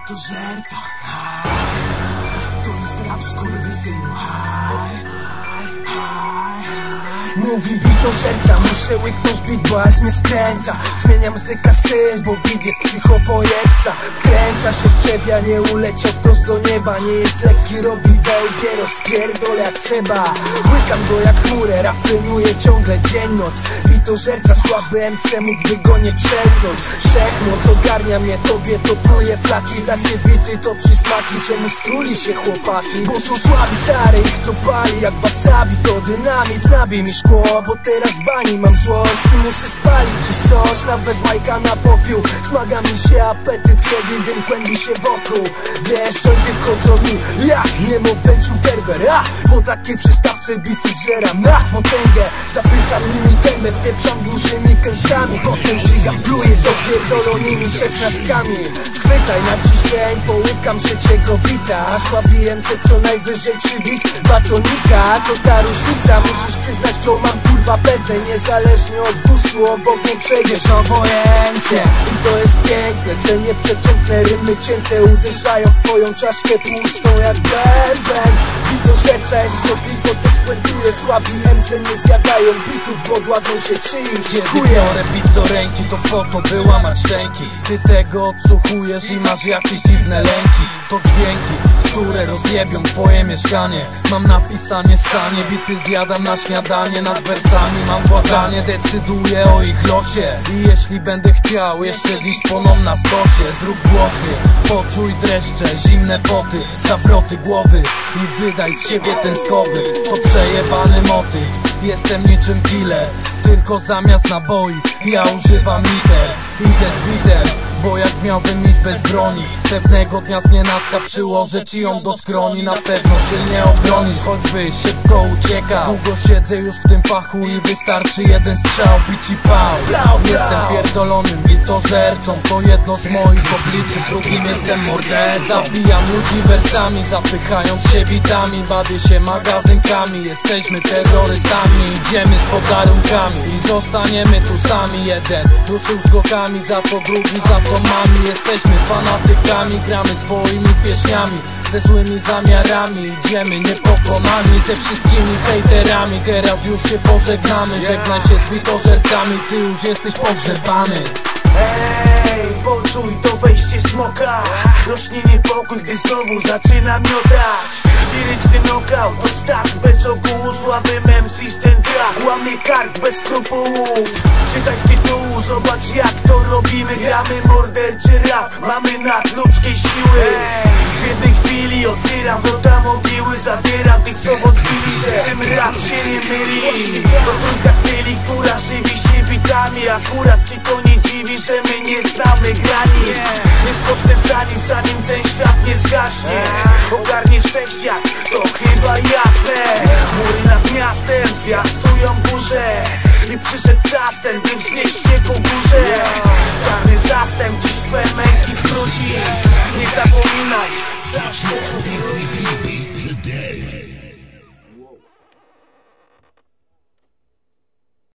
bitożerca. To jest rap skurwysynu. Mówi bitożerca, muszę łyknąć beat, bo aż mnie skręca. Zmieniam zdyka styl, bo beat jest psychopojebca. Wkręca się w ciebie, a nie uleciał wprost do nieba. Nie jest lekki, robi wełbie, rozpierdol jak trzeba. Łykam go jak chmurę, rap trenuje ciągle dzień noc. Bitożerca, słaby MC, mógłby go nie przekląć. Wszechmoc ogarnia mnie, tobie to pluje flaki. Takie bity to przysmaki, czemu struli się chłopaki? Bo są słabi, stary, ich to pali jak wasabi. To dynamit, nabij mi szkło, bo teraz w bani mam złość i muszę spalić dziś coś, nawet bajka na popiół. Smaga mi się apetyt, kiedy dym kłębi się wokół. Wiesz, jointy wchodzą mi jak niemo pęcił Gerber. Po takiej przystawce bity zżeram na potęgę. Zapycham nimi gębę, wpieprzam dużymi kęsami. Potem żygam, pluję dopierdolonymi szesnastkami. Chwytaj na ciśnień, połykam trzeciego bita. A słabi MC co najwyżej 3 bit batonika. To ta różnica, musisz przyznać, flow mam kurwa pewne. Niezależnie od gustu, obok nie przejdziesz obojętnie. I to jest piękne, te nieprzeciętne rymy cięte uderzają w twoją czaszkę pustą jak bęben. Bitożerca jest szokliwo, to spuentuje. Słabi MC nie zjadają bitów, bo dławią się czyimś. Kiedy biorę bit do ręki, to po to by łamać szczęki. Ty tego odsłuchujesz i masz jakieś dziwne lęki. To dźwięki, które rozjebią twoje mieszkanie. Mam napisanie sanie, bity zjadam na śniadanie. Nad wersami mam władanie, decyduję o ich losie. I jeśli będę chciał jeszcze dziś ponom na stosie, zrób głośniej, poczuj dreszcze, zimne poty, zawroty głowy i wydaj z siebie ten skowy. To przejebany motyw, jestem niczym killer, tylko zamiast naboi ja używam liter. Idę z lider, bo jak miałbym iść bez broni, pewnego dnia znienacka przyłożę ci ją do skroni. Na pewno się nie obronisz, choćby szybko ucieka. Długo siedzę już w tym fachu i wystarczy jeden strzał, bici pał. Jestem pierdolonym bitożercą, to jedno z moich obliczy, drugim jestem mordercą. Zabijam ludzi wersami, zapychając się bitami. Bawię się magazynkami, jesteśmy terrorystami. Idziemy z podarunkami i zostaniemy tu sami. Jeden ruszył z gokami, za to drugi za to mami. Jesteśmy fanatykami, gramy swoimi pieśniami, ze złymi zamiarami. Idziemy niepokonani ze wszystkimi hejterami. Teraz już się pożegnamy, żegnaj się z bitożercami, ty już jesteś pogrzebany. Ej, poczuj to wejście smoka. Rośnie niepokój, gdy znowu zaczyna miotać. Liryczny knockout, to start bez ogółu. Słabym MC's ten track łamie kark bez skrupułów. Czytaj z tytułu, zobacz jak to robimy. Gramy morderczy rap, mamy nadludzkie siły. W jednej chwili otwieram wrota mogiły. Zabieram tych, co wątpili, że ten rap się nie myli. To trójka styli, która żywi się bitami. Akurat ci to nie dziwi, że my nie znamy granic. Nie spocznę za nic, zanim ten świat nie zgaśnie. Ogarnie wszechświat, to chyba jasne. Mury nad miastem zwiastują burzę. I przyszedł czas ten, by wznieść się po górze. Czarny zastęp dziś twe męki skróci.